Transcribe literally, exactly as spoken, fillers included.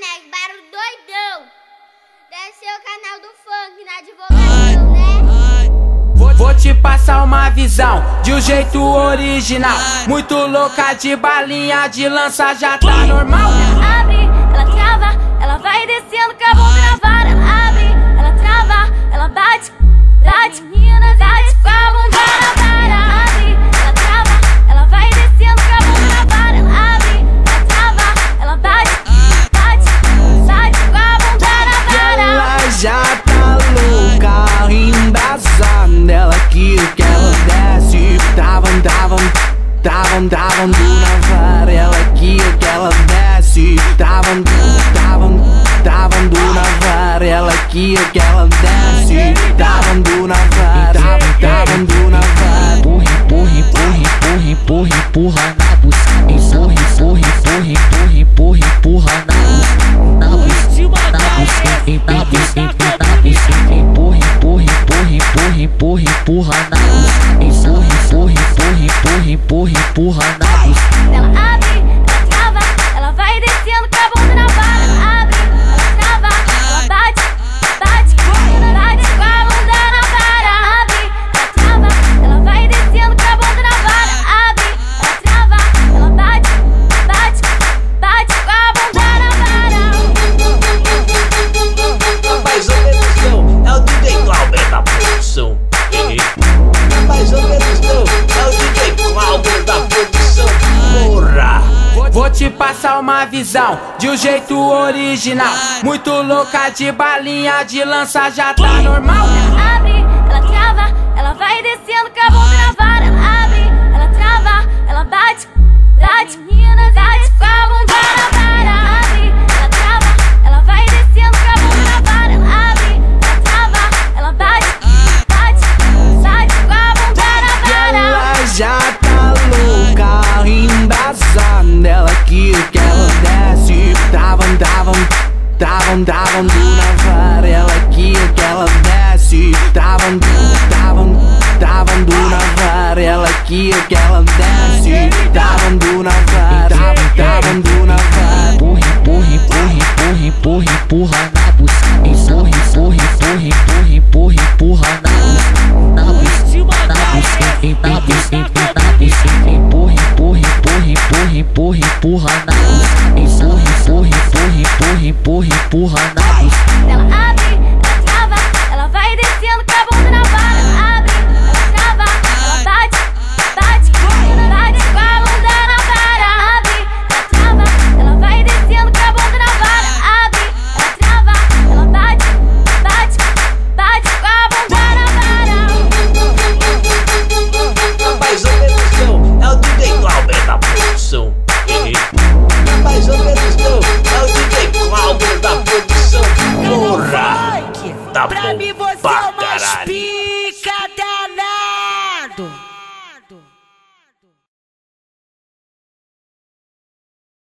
Neg, barulho doidão. Deve ser o canal do funk na divulgação, né? Vou, vou te passar uma visão de um jeito original. Muito louca de balinha, de lança já tá normal. Ela abre, ela trava, ela vai descendo com a bunda na vara. Ela abre, ela trava, ela bate, bate, meninas, bate com a bunda na vara. Ela abre, ela trava, ela vai descendo com a bunda na vara. Ela abre, ela trava, ela bate, bate, bate com a bunda na vara. Ela já tá louca, embasada. Ela quer que ela desce. Tavam, tavam, tavam, tavam na vara. Ela quer que ela desce. Tavam, tavam, tavam na vara. Ela quer que ela desce. Tavam na vara. Tavam na vara. Empurra, empurra, empurra, empurra, empurra na buceta. Empurra, empurra, empurra, empurra, empurra, empurra na buceta. Na buceta, na buceta, na buceta, na buceta. Empurra, empurra, empurra, empurra, empurra, empurra na buceta. Empurra, empurra, empurra, empurra, empurra, empurra na buceta. Ela abre, ela trava, ela vai descendo com a bunda na vara. Ela abre, ela trava, ela bate, bate, bate com a bunda na vara. Ela abre, ela trava, ela vai descendo com a bunda na vara. Ela abre, ela trava, ela bate, bate, bate com a bunda na vara. Mais ou menos não, é o D J Glauber da produção. Mais ou menos não, é o D J Glauber da produção. Porra! Vou, vou te passar uma visão de um jeito original. Muito louca de balinha, de lança já tá normal. Ela abre, ela trava, ela vai descendo com a bunda na vara. Ela abre, ela trava, ela bate, bate, meninas, bate com a bunda na vara. Ela abre, ela trava, ela vai descendo com a bunda na vara. Ela abre, ela trava, ela bate, bate, bate com a bunda na vara. Ela já tá louca, embasada. Ela quer que ela desce. Tavam, tavam, tavam, tavam na vara. Ela quer que ela desce. Tavam, tavam, tavam na vara. Ela quer que ela desce. Tavam na vara. Tavam na vara. Empurra, empurra, empurra, empurra, empurra, empurra na buceta. Empurra, empurra, empurra, empurra, empurra, empurra na buceta. Na buceta, na buceta, na buceta, na buceta. Empurra, empurra, empurra, empurra, empurra, empurra na buceta. Empurra, empurra, empurra, empurra, empurra, empurra na